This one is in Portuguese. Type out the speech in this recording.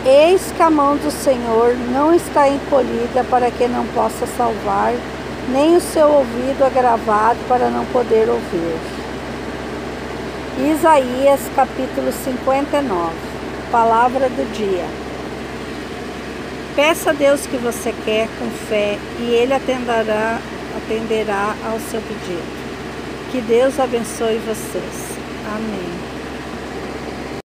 Eis que a mão do Senhor não está encolhida para que não possa salvar, nem o seu ouvido agravado para não poder ouvir. Isaías capítulo 59. Palavra do dia. Peça a Deus o que você quer com fé e Ele atenderá ao seu pedido. Que Deus abençoe vocês. Amém.